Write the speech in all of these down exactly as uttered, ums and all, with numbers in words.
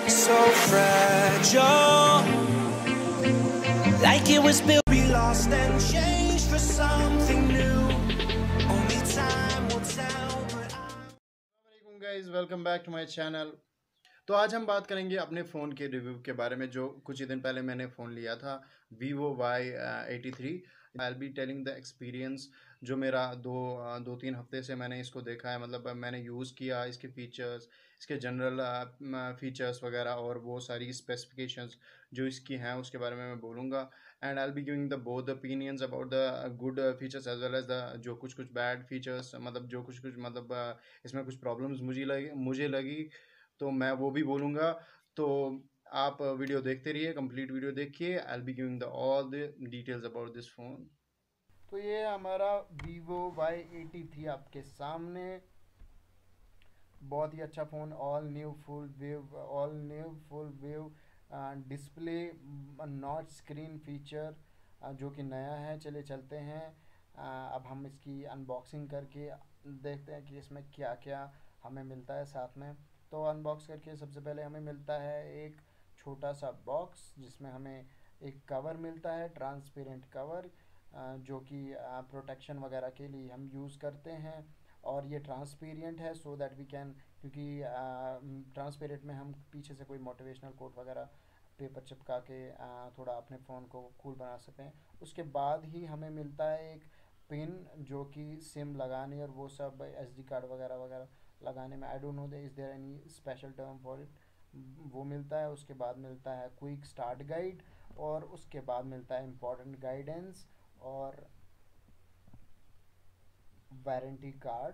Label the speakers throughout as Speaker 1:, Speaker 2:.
Speaker 1: so fragile, like it was built to be lost and changed for something new. Only time will tell. But
Speaker 2: वालेकुम guys, welcome back to my channel. तो आज हम बात करेंगे अपने phone के review के बारे में, जो कुछ ही दिन पहले मैंने फ़ोन लिया था, Vivo Y eighty three. I will be telling the experience जो मेरा दो अ, दो तीन हफ्ते से मैंने इसको देखा है। मतलब मैंने यूज़ किया, इसके फीचर्स, इसके जनरल फीचर्स वगैरह और वो सारी स्पेसिफिकेशंस जो इसकी हैं उसके बारे में मैं बोलूँगा। And I will be giving the both opinions about the good features as well as the जो कुछ कुछ बैड फीचर्स, मतलब जो कुछ कुछ मतलब अ, इसमें कुछ प्रॉब्लम्स मुझे लगी मुझे लगी तो मैं वो भी बोलूँगा। तो आप वीडियो देखते रहिए, कंप्लीट वीडियो देखिए। I will be giving the all the details about this phone. तो ये हमारा वीवो वाई एटी थ्री आपके सामने, बहुत ही अच्छा phone. All new full wave all new full wave display, notch screen feature जो कि नया है। चलिए चलते हैं, अ, अब हम इसकी अनबॉक्सिंग करके देखते हैं कि इसमें क्या क्या हमें मिलता है साथ में। तो अनबॉक्स करके सबसे पहले हमें मिलता है एक छोटा सा बॉक्स जिसमें हमें एक कवर मिलता है, ट्रांसपेरेंट कवर, अ, जो कि प्रोटेक्शन वगैरह के लिए हम यूज़ करते हैं। और ये ट्रांसपेरेंट है सो दैट वी कैन, क्योंकि ट्रांसपेरेंट में हम पीछे से कोई मोटिवेशनल कोट वगैरह पेपर चिपका के आ, थोड़ा अपने फ़ोन को कूल बना सकते हैं। उसके बाद ही हमें मिलता है एक पिन जो कि सिम लगाने और वो सब एसडी कार्ड वगैरह वगैरह लगाने में, I don't know they is there any special term for it, वो मिलता है। उसके बाद मिलता है क्विक स्टार्ट गाइड, और उसके बाद मिलता है इम्पोर्टेंट गाइडेंस और वारंटी कार्ड,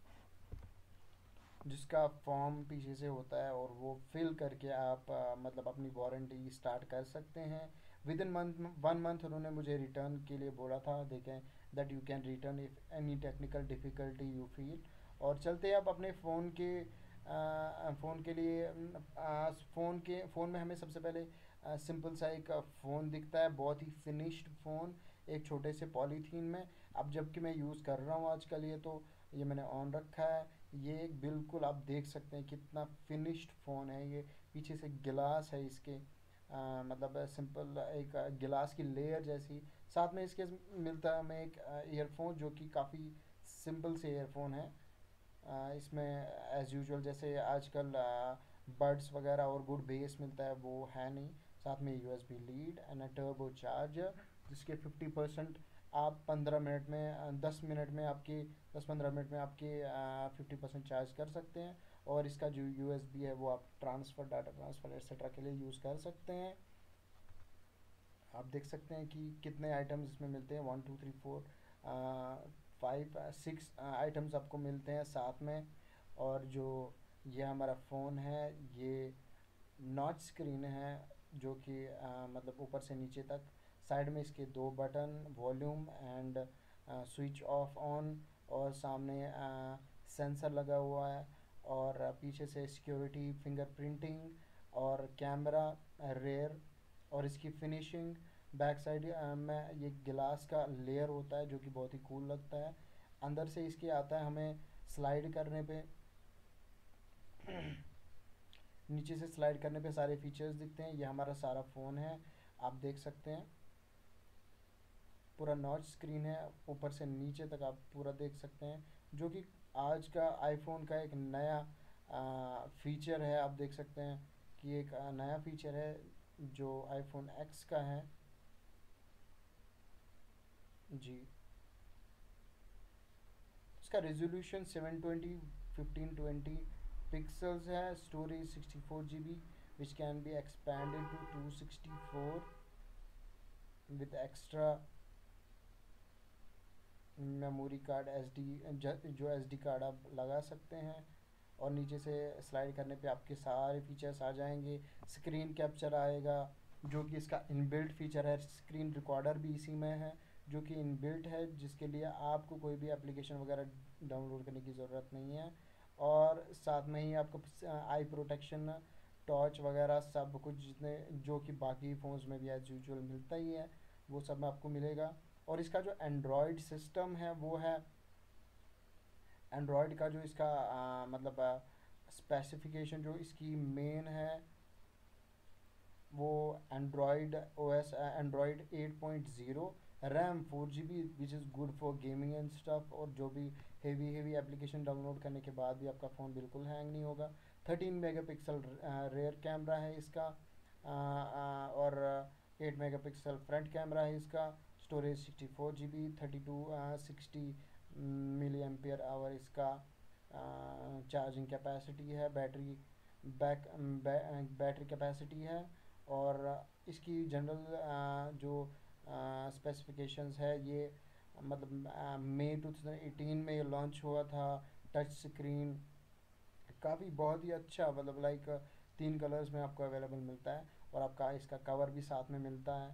Speaker 2: जिसका फॉर्म पीछे से होता है और वो फिल करके आप आ, मतलब अपनी वारंटी स्टार्ट कर सकते हैं। Within month one month उन्होंने मुझे रिटर्न के लिए बोला था, देखें that you can return if any technical difficulty you feel. और चलते हैं आप अपने फ़ोन के फ़ोन के लिए। फ़ोन के फ़ोन में हमें सबसे पहले सिंपल सा एक फ़ोन दिखता है, बहुत ही फिनिश्ड फ़ोन, एक छोटे से पॉलीथीन में। अब जबकि मैं यूज़ कर रहा हूँ आजकल, ये तो ये मैंने ऑन रखा है। ये एक बिल्कुल आप देख सकते हैं कितना फिनिश्ड फ़ोन है ये। पीछे से गिलास है इसके, आ, मतलब सिंपल एक गिलास की लेयर जैसी। साथ में इसके मिलता है हमें एक ईयरफोन जो कि काफ़ी सिंपल से ईयरफोन है। आ, इसमें एज़ यूजुअल जैसे आजकल बड्स वगैरह और गुड बेस मिलता है वो है नहीं। साथ में USB lead and a turbo charger, जिसके फिफ्टी परसेंट आप पंद्रह मिनट में, अ, दस मिनट में आपकी दस पंद्रह मिनट में आपके फिफ्टी परसेंट चार्ज कर सकते हैं। और इसका जो यूएसबी है वो आप ट्रांसफ़र, डाटा ट्रांसफ़र एक्सेट्रा के लिए यूज़ कर सकते हैं। आप देख सकते हैं कि कितने आइटम्स इसमें मिलते हैं, one two three four five six items आपको मिलते हैं साथ में। और जो ये हमारा फ़ोन है ये नॉच स्क्रीन है, जो कि अ, मतलब ऊपर से नीचे तक। साइड में इसके दो button, volume and switch off on, और सामने सेंसर लगा हुआ है। और पीछे से सिक्योरिटी, फिंगरप्रिंटिंग और कैमरा रेयर। और इसकी फिनिशिंग बैक साइड में ये गिलास का लेयर होता है जो कि बहुत ही कूल लगता है। अंदर से इसके आता है हमें स्लाइड करने पे नीचे से स्लाइड करने पे सारे फीचर्स दिखते हैं। ये हमारा सारा फ़ोन है, आप देख सकते हैं पूरा नॉच स्क्रीन है, ऊपर से नीचे तक आप पूरा देख सकते हैं, जो कि आज का आईफोन का एक नया फीचर है। आप देख सकते हैं कि एक आ, नया फीचर है जो आईफोन एक्स का है जी। इसका resolution seven twenty fifteen twenty pixels है। Storage sixty four G B which can be expanded to two sixty four with extra memory card, S D जो एस डी कार्ड आप लगा सकते हैं। और नीचे से स्लाइड करने पे आपके सारे फीचर्स आ जाएंगे। स्क्रीन कैप्चर आएगा जो कि इसका इनबिल्ट फीचर है। स्क्रीन रिकॉर्डर भी इसी में है जो कि इनबिल्ट है, जिसके लिए आपको कोई भी एप्लीकेशन वगैरह डाउनलोड करने की ज़रूरत नहीं है। और साथ में ही आपको आई प्रोटेक्शन, टॉर्च वगैरह सब कुछ जितने जो कि बाकी फ़ोन्स में भी एज यूजुअल मिलता ही है, वो सब में आपको मिलेगा। और इसका जो एंड्रॉयड सिस्टम है वो है, एंड्रॉयड का जो इसका आ, मतलब स्पेसिफिकेशन जो इसकी मेन है वो Android O S Android eight point zero, RAM four G B which is good for gaming and stuff, और जो भी हेवी हेवी एप्लीकेशन डाउनलोड करने के बाद भी आपका फ़ोन बिल्कुल हैंग नहीं होगा। Thirteen mega pixel rear camera है इसका, आ, आ, और eight mega pixel front camera है इसका। Storage sixty four G B, thirty two sixty milli ampere hour इसका चार्जिंग कैपेसिटी है, बैटरी बैक बैटरी कैपेसिटी है। और इसकी जनरल जो स्पेसिफिकेशंस है, ये मतलब मई टू थाउजेंड एटीन में ये लॉन्च हुआ था। टच स्क्रीन काफ़ी बहुत ही अच्छा, मतलब लाइक तीन कलर्स में आपको अवेलेबल मिलता है, और आपका इसका कवर भी साथ में मिलता है,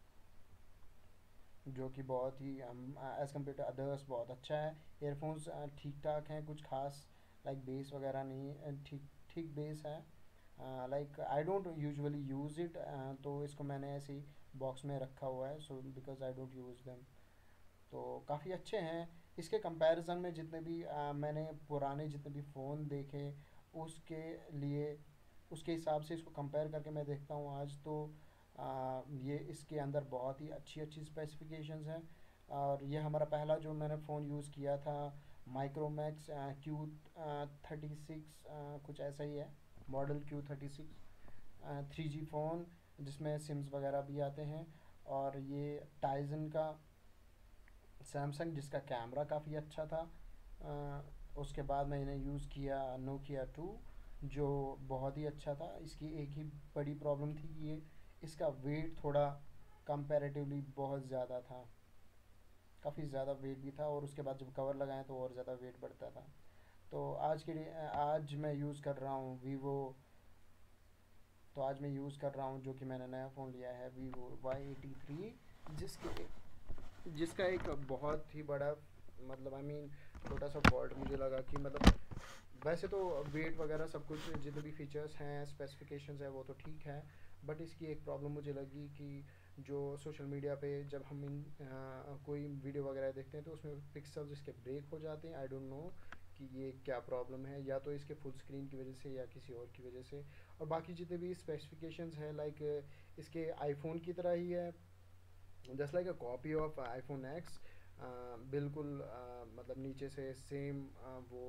Speaker 2: जो कि बहुत ही एज़ कम्पेयर टू अदर्स बहुत अच्छा है। एयरफोन्स ठीक ठाक हैं, कुछ खास लाइक बेस वगैरह नहीं, ठीक ठीक बेस है। Like I don't usually use it, तो इसको मैंने ऐसे ही बॉक्स में रखा हुआ है, so because I don't use them. तो काफ़ी अच्छे हैं। इसके कंपैरिजन में जितने भी आ, मैंने पुराने जितने भी फ़ोन देखे, उसके लिए उसके हिसाब से इसको कंपेयर करके मैं देखता हूँ आज, तो आ, ये इसके अंदर बहुत ही अच्छी अच्छी स्पेसिफिकेशंस हैं। और ये हमारा पहला जो मैंने फ़ोन यूज़ किया था, माइक्रोमैक्स क्यू थर्टी सिक्स, कुछ ऐसा ही है model, Q thirty six three G phone, जिसमें सिम्स वगैरह भी आते हैं। और ये टाइजन का सैमसंग, जिसका कैमरा काफ़ी अच्छा था। आ, उसके बाद मैंने यूज़ किया नोकिया टू, जो बहुत ही अच्छा था। इसकी एक ही बड़ी प्रॉब्लम थी कि ये इसका वेट थोड़ा कंपैरेटिवली बहुत ज़्यादा था, काफ़ी ज़्यादा वेट भी था, और उसके बाद जब कवर लगाएं तो और ज़्यादा वेट बढ़ता था। तो आज के लिए आज मैं यूज़ कर रहा हूँ वीवो, तो आज मैं यूज़ कर रहा हूँ जो कि मैंने नया फ़ोन लिया है, वीवो वाई एटी थ्री, जिसके जिसका एक बहुत ही बड़ा मतलब आई मीन छोटा सा फॉल्ट मुझे लगा कि मतलब वैसे तो वेट वगैरह सब कुछ जितने भी फीचर्स हैं, स्पेसिफिकेशंस है, वो तो ठीक है, बट इसकी एक प्रॉब्लम मुझे लगी कि जो सोशल मीडिया पे जब हम इन आ, कोई वीडियो वगैरह देखते हैं तो उसमें पिक्सल्स इसके ब्रेक हो जाते हैं। आई डोंट नो कि ये क्या प्रॉब्लम है, या तो इसके फुल स्क्रीन की वजह से या किसी और की वजह से। और बाकी जितने भी स्पेसिफिकेशंस हैं, लाइक इसके आईफोन की तरह ही है, just like a copy of iPhone X, बिल्कुल uh, मतलब नीचे से सेम uh, वो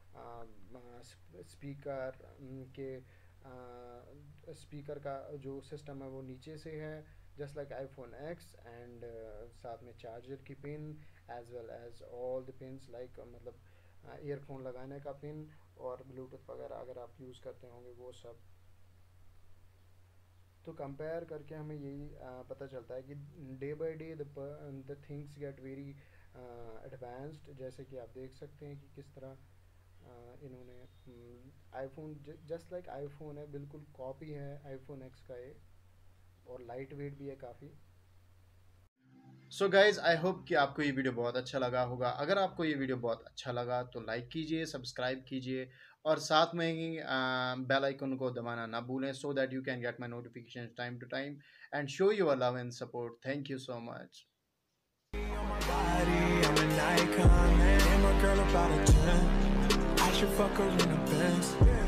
Speaker 2: स्पीकर के स्पीकर का जो सिस्टम है वो नीचे से है, just like iPhone X. And साथ में चार्जर की pin as well as all the pins, like मतलब ईयरफोन uh, लगाने का पिन और ब्लूटूथ वगैरह अगर आप यूज़ करते होंगे वो सब। तो कंपेयर करके हमें यही आ, पता चलता है कि day by day the things get very advanced, जैसे कि आप देख सकते हैं कि किस तरह आ, इन्होंने आईफोन जस्ट लाइक आईफोन है, बिल्कुल कॉपी है आईफोन एक्स का ये, और लाइट वेट भी है काफ़ी। सो गाइज आई होप कि आपको ये वीडियो बहुत अच्छा लगा होगा। अगर आपको ये वीडियो बहुत अच्छा लगा तो लाइक कीजिए, सब्सक्राइब कीजिए, और साथ में ही बेल आइकन को दबाना ना भूलें, so that you can get my notification time to time and show your love and support. Thank you so much.
Speaker 1: body, I'm an icon, man. And my girl about a ten. I should fuck her in the Benz.